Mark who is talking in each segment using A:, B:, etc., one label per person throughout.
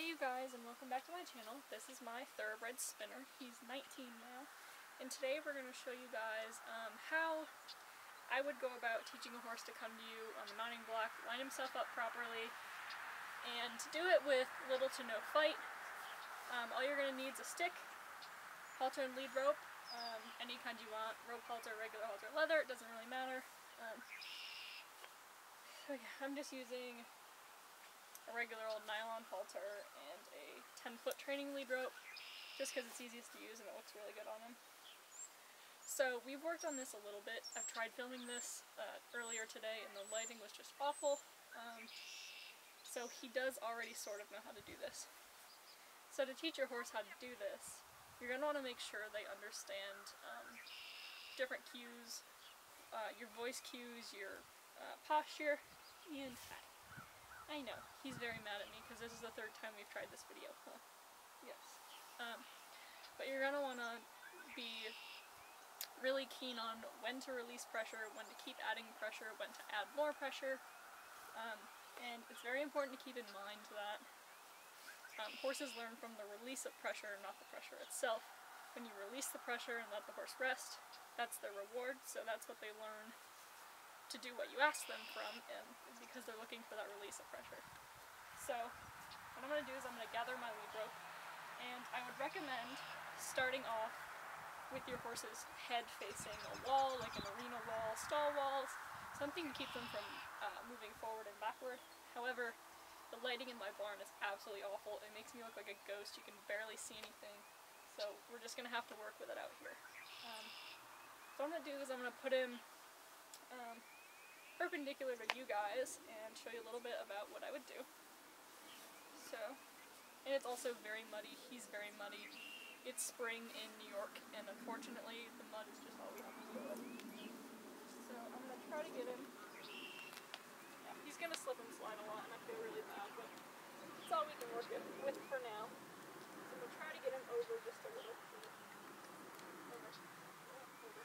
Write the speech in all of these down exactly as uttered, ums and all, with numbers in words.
A: Hey you guys, and welcome back to my channel. This is my thoroughbred spinner. He's nineteen now, and today we're going to show you guys um, how I would go about teaching a horse to come to you on the mounting block, line himself up properly, and to do it with little to no fight. Um, all you're going to need is a stick, halter and lead rope, um, any kind you want, rope halter, regular halter, leather, it doesn't really matter. Um, so yeah, I'm just using a regular old nylon halter and a ten foot training lead rope, just because it's easiest to use and it looks really good on him. So we've worked on this a little bit. I've tried filming this uh, earlier today and the lighting was just awful. Um, so he does already sort of know how to do this. So to teach your horse how to do this, you're going to want to make sure they understand um, different cues, uh, your voice cues, your uh, posture, and hi. I know, he's very mad at me because this is the third time we've tried this video. Huh. Yes. Um, but you're going to want to be really keen on when to release pressure, when to keep adding pressure, when to add more pressure. Um, and it's very important to keep in mind that um, horses learn from the release of pressure, not the pressure itself. When you release the pressure and let the horse rest, that's their reward, so that's what they learn to do what you ask them from, and because they're looking for that release of pressure. So what I'm going to do is I'm going to gather my lead rope, and I would recommend starting off with your horse's head facing a wall, like an arena wall, stall walls, something to keep them from uh, moving forward and backward. However, the lighting in my barn is absolutely awful. It makes me look like a ghost. You can barely see anything. So we're just going to have to work with it out here. Um, so what I'm going to do is I'm going to put him um, perpendicular to you guys and show you a little bit about what I would do. So, and it's also very muddy. He's very muddy. It's spring in New York, and unfortunately the mud is just all we have to deal with. So I'm going to try to get him. Yeah, he's going to slip and slide a lot, and I feel really bad, but it's all we can work with for now. So I'm going to try to get him over just a little. Over. Over.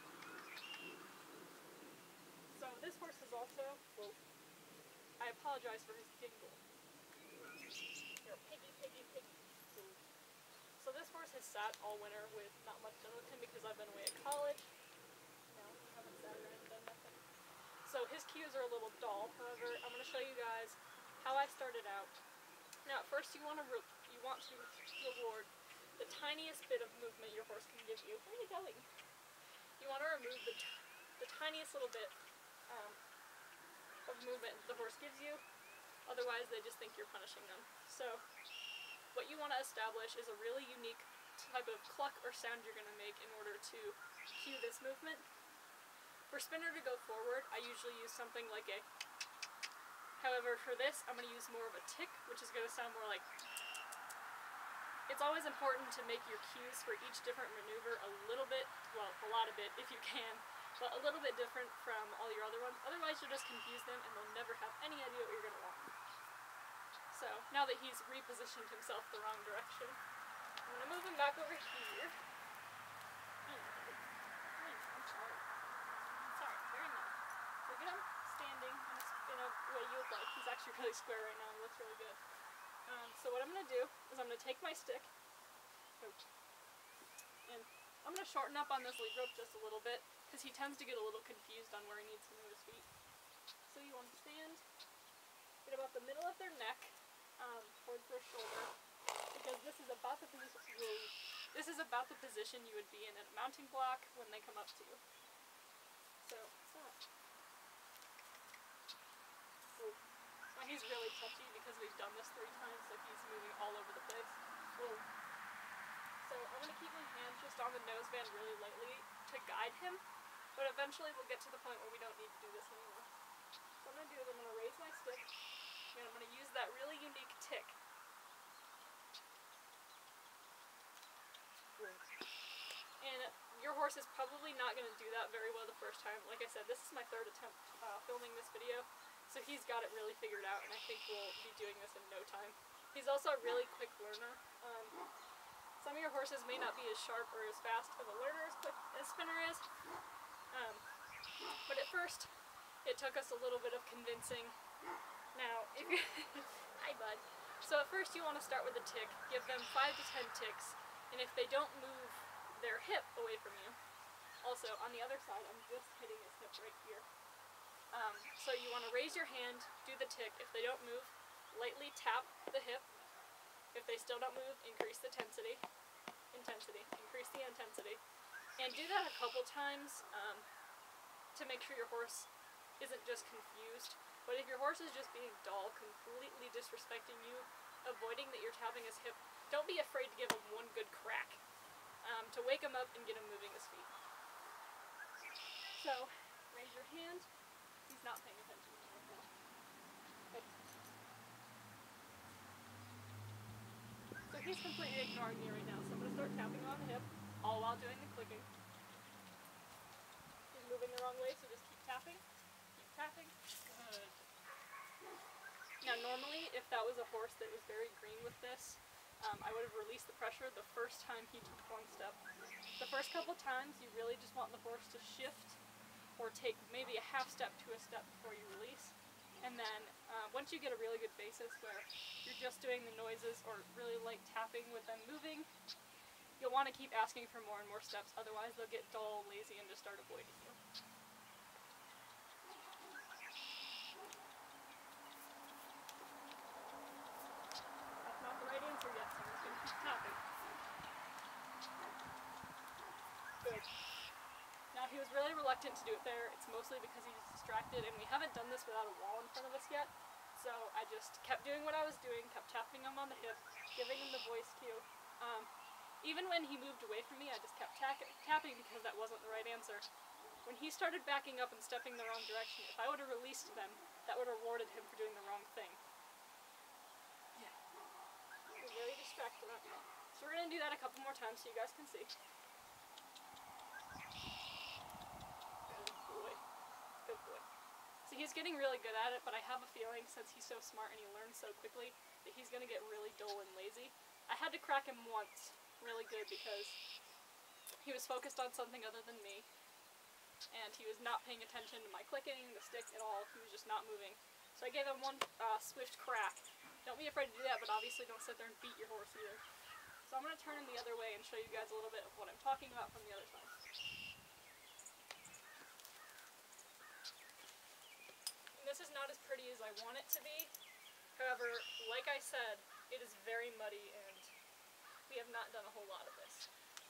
A: So this horse is also, whoa, I apologize for his dingle. Here, piggy, piggy, piggy. So this horse has sat all winter with not much done with him because I've been away at college. No, I haven't sat around and done nothing. So his cues are a little dull. However, I'm going to show you guys how I started out. Now, at first you want to re you want to reward the tiniest bit of movement your horse can give you. Where are you going? You want to remove the, t the tiniest little bit um, of movement the horse gives you. Otherwise, they just think you're punishing them. So what you want to establish is a really unique type of cluck or sound you're going to make in order to cue this movement. For spinner to go forward, I usually use something like a... However, for this, I'm going to use more of a tick, which is going to sound more like... It's always important to make your cues for each different maneuver a little bit, well, a lot of it if you can, but a little bit different from all your other ones. Otherwise, you'll just confuse them and they'll never have any idea what you're going to want. So, now that he's repositioned himself the wrong direction, I'm going to move him back over here. I know, I know, I'm sorry. I'm sorry, very nice. So get him standing in a, in a way you would like. He's actually really square right now, he looks really good. Um, so what I'm going to do is I'm going to take my stick, and I'm going to shorten up on this lead rope just a little bit, because he tends to get a little confused on where he needs to move his feet. So you want to stand, get about the middle of their neck, um, towards their shoulder, because this is about the position this is about the position you would be in at a mounting block when they come up to you. So, stop. Ooh. Now he's really touchy because we've done this three times, so he's moving all over the place. Ooh. So I'm going to keep my hand just on the noseband really lightly to guide him, but eventually we'll get to the point where we don't need to do this anymore. So what I'm going to do is I'm going to raise my stick, and I'm going to use that really unique tick. And your horse is probably not going to do that very well the first time. Like I said, this is my third attempt uh, filming this video, so he's got it really figured out, and I think we'll be doing this in no time. He's also a really quick learner. Um, some of your horses may not be as sharp or as fast of a learner as quick as Spinner is, um, but at first it took us a little bit of convincing. Now, if you hi bud. So at first you want to start with a tick, give them five to ten ticks, and if they don't move their hip away from you, also on the other side, I'm just hitting his hip right here. Um, so you want to raise your hand, do the tick. If they don't move, lightly tap the hip. If they still don't move, increase the intensity, intensity, increase the intensity. And do that a couple times um, to make sure your horse isn't just confused. But if your horse is just being dull, completely disrespecting you, avoiding that you're tapping his hip, don't be afraid to give him one good crack um, to wake him up and get him moving his feet. So, raise your hand. He's not paying attention to me right now. Okay. So he's completely ignoring me right now, so I'm going to start tapping on the hip, all while doing the clicking. He's moving the wrong way, so just keep tapping. Keep tapping. Good. Now normally, if that was a horse that was very green with this, um, I would have released the pressure the first time he took one step. The first couple times, you really just want the horse to shift or take maybe a half step to a step before you release. And then uh, once you get a really good basis where you're just doing the noises or really light tapping with them moving, you'll want to keep asking for more and more steps, otherwise they'll get dull, lazy, and just start avoiding you. Good. Now he was really reluctant to do it there. It's mostly because he's distracted, and we haven't done this without a wall in front of us yet. So I just kept doing what I was doing, kept tapping him on the hip, giving him the voice cue. Um, even when he moved away from me, I just kept ta tapping because that wasn't the right answer. When he started backing up and stepping the wrong direction, if I would have released them, that would have rewarded him for doing the wrong thing. Yeah. He's very distracted right now. So we're going to do that a couple more times so you guys can see. Good boy. Good boy. So he's getting really good at it, but I have a feeling, since he's so smart and he learns so quickly, that he's going to get really dull and lazy. I had to crack him once really good because he was focused on something other than me, and he was not paying attention to my clicking, the stick at all. He was just not moving. So I gave him one uh, swift crack. Don't be afraid to do that, but obviously don't sit there and beat your horse either. So I'm going to turn him the other way and show you guys a little bit of what I'm talking about from the other side. And this is not as pretty as I want it to be. However, like I said, it is very muddy and we have not done a whole lot of this.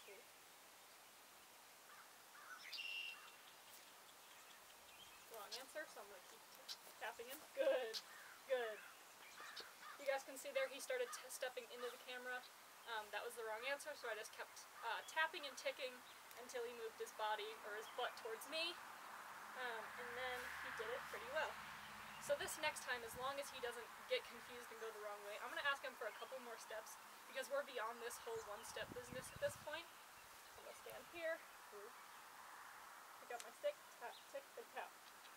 A: Wrong answer, so I'm going to keep tapping him. Good, good. You guys can see there he started t stepping into the camera. Um, that was the wrong answer, so I just kept uh, tapping and ticking until he moved his body or his butt towards me. Um, and then he did it pretty well. So this next time, as long as he doesn't get confused and go the wrong way, I'm going to ask him for a couple more steps because we're beyond this whole one-step business at this point. I'm going to stand here, pick up my stick, tap, tick, and tap.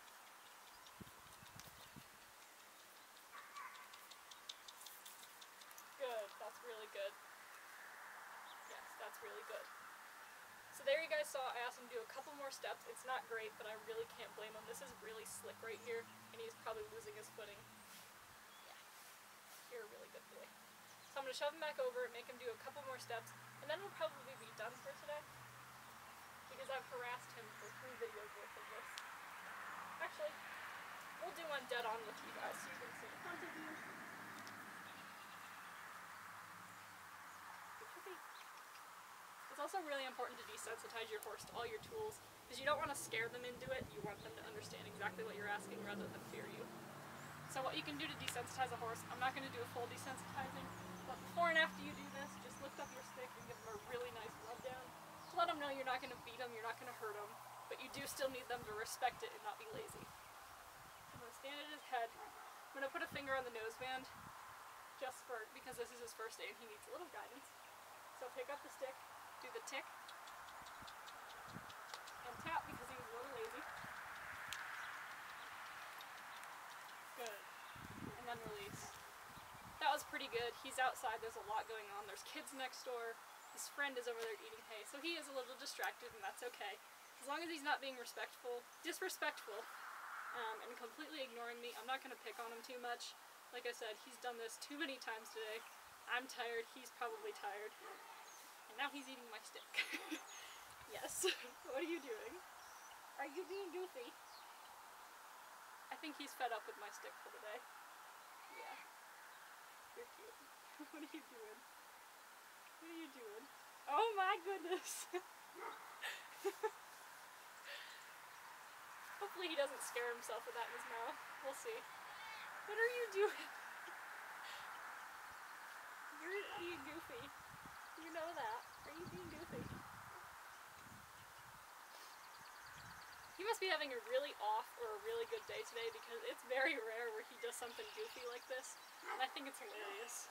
A: Good, that's really good. Yes, that's really good. So there you guys saw, I asked him to do a couple more steps. It's not great, but I really can't blame him. This is really slick right here, and he's probably losing his footing. Yeah, you're a really good boy. So I'm going to shove him back over and make him do a couple more steps, and then we'll probably be done for today, because I've harassed him for three videos worth of this. Actually, we'll do one dead on with you guys so you can see in front of you. It's also really important to desensitize your horse to all your tools, because you don't want to scare them into it. You want them to understand exactly what you're asking rather than fear you. So what you can do to desensitize a horse, I'm not going to do a full desensitizing, but before and after you do this, just lift up your stick and give them a really nice rub down to let them know you're not going to beat them, you're not going to hurt them, but you do still need them to respect it and not be lazy. I'm going to stand at his head. I'm going to put a finger on the noseband, just for, because this is his first day and he needs a little guidance. So pick up the stick, do the tick, and tap because he was a little lazy. Good. And then release. That was pretty good. He's outside, there's a lot going on. There's kids next door. His friend is over there eating hay, so he is a little distracted, and that's okay. As long as he's not being respectful, disrespectful, um, and completely ignoring me, I'm not going to pick on him too much. Like I said, he's done this too many times today. I'm tired, he's probably tired. And now he's eating my stick. Yes. What are you doing? Are you being goofy? I think he's fed up with my stick for the day. Yeah. You're cute. What are you doing? What are you doing? Oh my goodness! Hopefully he doesn't scare himself with that in his mouth. We'll see. What are you doing? You're being goofy. You know that. Are you being goofy? He must be having a really off or a really good day today because it's very rare where he does something goofy like this. And I think it's hilarious.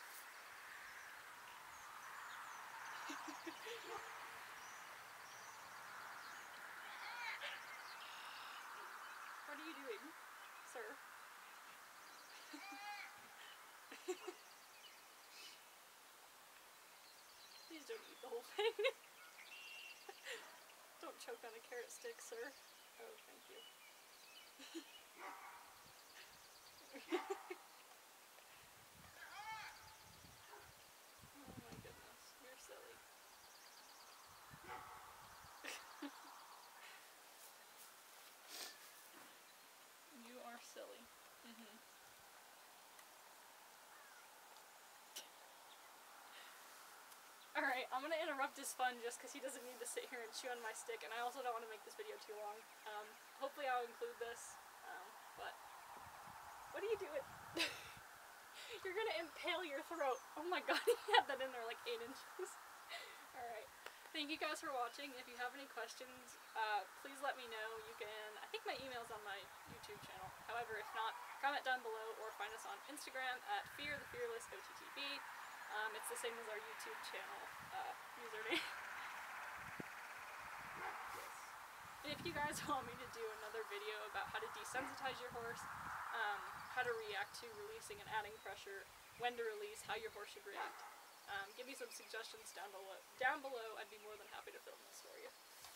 A: What are you doing, sir? Please don't eat the whole thing. Don't choke on a carrot stick, sir. Oh, thank you. Oh my goodness, you're silly. You are silly. Mm-hmm. Alright, I'm gonna interrupt his fun just because he doesn't need to sit here and chew on my stick, and I also don't want to make this video too long. Um, hopefully I'll include this, um, but... What are you doing? You're gonna impale your throat. Oh my god, he had that in there like eight inches. Alright. Thank you guys for watching. If you have any questions, uh, please let me know. You can, I think my email's on my YouTube channel. However, if not, comment down below or find us on Instagram at Fear the Fearless O T T B. Um, it's the same as our YouTube channel uh, username. Yes. And if you guys want me to do another video about how to desensitize your horse, um, how to react to releasing and adding pressure, when to release, how your horse should react, um, give me some suggestions down below. Down below, I'd be more than happy to film this for you.